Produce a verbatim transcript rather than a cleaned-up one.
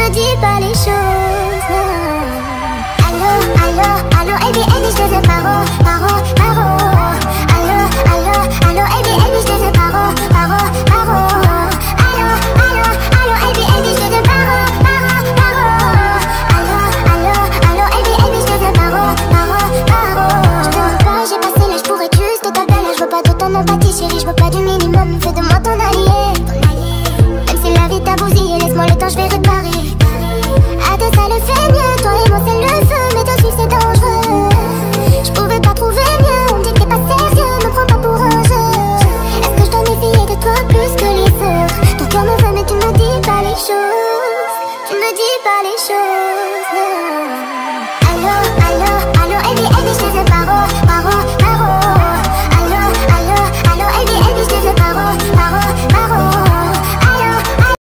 me dis pas les choses. Allo, allo, allo, Elbi, Elbi, je te fais paro, paro, paro. Allo, allo, allo, Elbi, Elbi, je te fais paro, paro, paro. Allo, allo, allo, Elbi, Elbi, je te fais paro, paro, paro. Allo, allo, allo, Elbi, Elbi, je te fais paro, paro, paro. Je te veux pas, j'ai passé l'âge pour être juste ta belle. Je veux pas de ton empathie, chérie, je veux pas du minimum. Fais de moi ton allié. Même si la vie t'a bousillé, laisse-moi le temps, je vais réparer. À deux, ça le fait mieux, toi et moi c'est le feu. Mais de suivre c'est dangereux. Je pouvais pas trouver mieux, on me dit que t'es pas sérieux. Me prends pas pour un jeu. Est-ce que je dois méfier de toi plus que les autres? Ton cœur me veut mais tu me dis pas les choses. Tu me dis pas les choses. Allo, allo.